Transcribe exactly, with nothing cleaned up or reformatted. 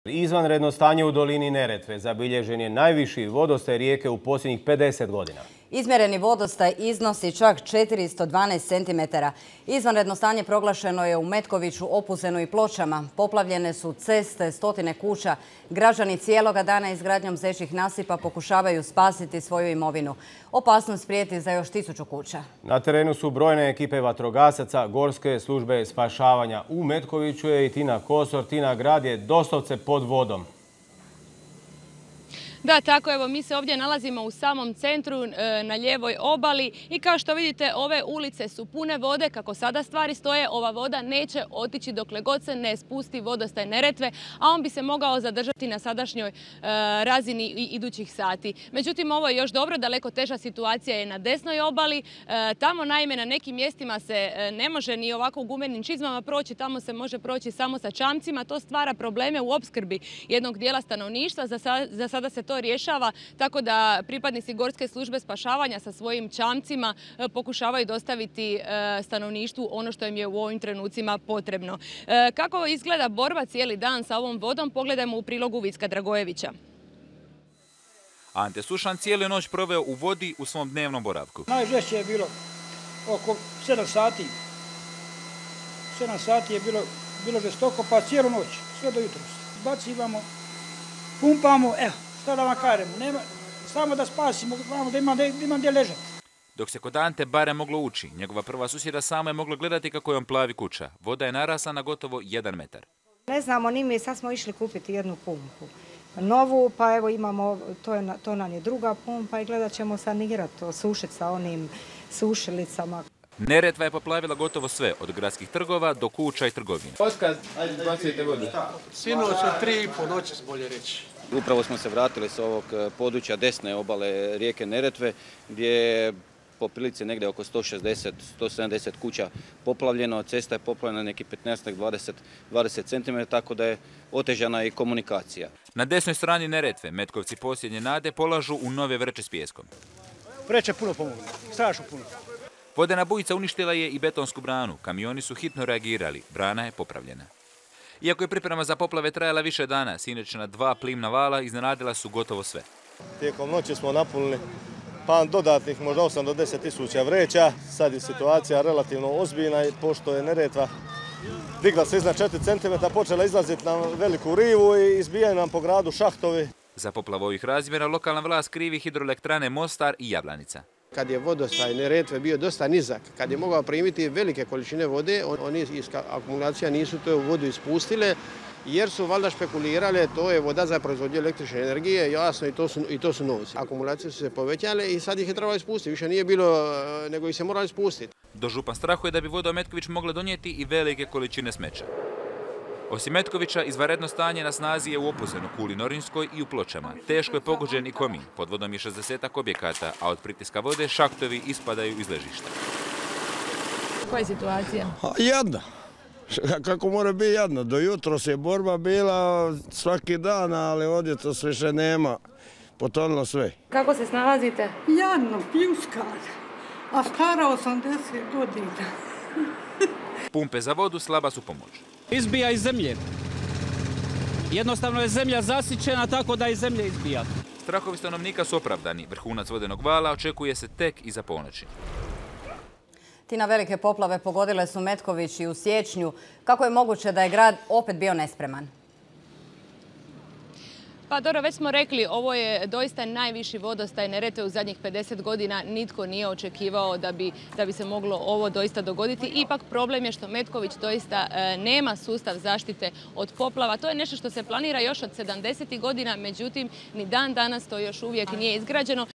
Izvanredno stanje u dolini Neretve zabilježen je najviši vodostaj rijeke u posljednjih pedeset godina. Izmjereni vodostaj iznosi čak četiristo dvanaest centimetara. Izvanredno stanje proglašeno je u Metkoviću, Opuzenu i Pločama. Poplavljene su ceste, stotine kuća. Građani cijeloga dana izgradnjom zečjih nasipa pokušavaju spasiti svoju imovinu. Opasnost prijeti za još tisuću kuća. Na terenu su brojne ekipe vatrogasaca, gorske službe spašavanja. U Metkoviću je i Tina Kosor. Tina, grad je doslovce pod vodom. Da, tako evo, mi se ovdje nalazimo u samom centru na lijevoj obali i kao što vidite ove ulice su pune vode. Kako sada stvari stoje, ova voda neće otići dokle god se ne spusti vodostaj Neretve, a on bi se mogao zadržati na sadašnjoj razini i idućih sati. Međutim, ovo je još dobro, daleko teža situacija je na desnoj obali. Tamo naime na nekim mjestima se ne može ni ovako u gumenim čizmama proći, tamo se može proći samo sa čamcima. To stvara probleme u opskrbi jednog dijela stanovništva. Za sada se to rješava, tako da pripadnici Gorske službe spašavanja sa svojim čamcima pokušavaju dostaviti stanovništvu ono što im je u ovim trenucima potrebno. Kako izgleda borba cijeli dan sa ovom vodom, pogledajmo u prilogu Vicka Dragojevića. Ante Sušan cijelu noć proveo u vodi u svom dnevnom boravku. Najžešće je bilo oko sedam sati. sedam sati je bilo, bilo žestoko, pa cijelu noć, sve do jutra. Bacivamo, pumpamo, evo. Što da vam kažemo, nema, samo da spasimo, da imam, da imam gdje ležati. Dok se kod Ante barem moglo ući, njegova prva susjeda sama je mogla gledati kako je on plavi kuća. Voda je narasla na gotovo jedan metar. Ne znamo ni mi, sad smo išli kupiti jednu pumpu. Novu, pa evo imamo, to, je, to nam je druga pumpa i gledat ćemo sanirati, osušiti sa onim sušilicama. Neretva je poplavila gotovo sve, od gradskih trgova do kuća i trgovina. Oskar, bacite vodu. Sinoć od tri i po noći, bolje reći. Upravo smo se vratili s ovog područja desne obale rijeke Neretve, gdje je po prilici negdje oko sto šezdeset do sto sedamdeset kuća poplavljeno, cesta je poplavljena neki petnaest do dvadeset centimetara, tako da je otežana i komunikacija. Na desnoj strani Neretve Metkovci posljednje nade polažu u nove vreće s pijeskom. Vreće puno pomogli, strašno puno. Vodena bujica uništila je i betonsku branu. Kamioni su hitno reagirali. Brana je popravljena. Iako je priprema za poplave trajala više dana, sinoćna dva plimna vala iznenadila su gotovo sve. Tijekom noći smo napunili pa dodatnih možda osam do deset tisuća vreća. Sad je situacija relativno ozbiljna i pošto je Neretva digla se iznad četiri centimetra, počela izlaziti na veliku rivu i izbijaju nam po gradu šahtovi. Za poplavu ovih razmjera lokalna vlast krivi hidroelektrane Mostar i Jablanica. Kad je vodostaj Neretve bio dosta nizak, kad je mogao primiti velike količine vode, oni iz akumulacija nisu to vodu ispustile, jer su valjda špekulirale, to je voda za proizvodnju električne energije, jasno i to su, i to su novci. Akumulacije su se povećale i sad ih je trebalo ispustiti, više nije bilo nego ih se moralo ispustiti. Dožupan strahuje da bi voda u Metković mogla donijeti i velike količine smeća. Osim Metkovića, izvanredno stanje na snazi je u Opuzenu, Kuli Norinskoj i u Pločama. Teško je pogođen i Komin. Pod vodom je šezdesetak objekata, a od pritiska vode šahtovi ispadaju iz ležišta. Koja je situacija? Jadna. Kako mora biti jadna. Do jutros je borba bila svaki dan, ali ovdje to se više nema. Potonilo sve. Kako se snalazite? Jadno, pljuskar. A stara osamdeset godina. Pumpe za vodu slaba su pomoć. Izbija iz zemlje. Jednostavno je zemlja zasićena tako da iz zemlje izbija. Strahovi stanovnika su opravdani. Vrhunac vodenog vala očekuje se tek iza ponoći. Tina, velike poplave pogodile su Metković i u siječnju. Kako je moguće da je grad opet bio nespreman? Pa dobro, već smo rekli, ovo je doista najviši vodostaj Neretve u zadnjih pedeset godina. Nitko nije očekivao da bi, da bi se moglo ovo doista dogoditi. Ipak problem je što Metković doista e, nema sustav zaštite od poplava. To je nešto što se planira još od sedamdesetih godina, međutim, ni dan danas to još uvijek nije izgrađeno.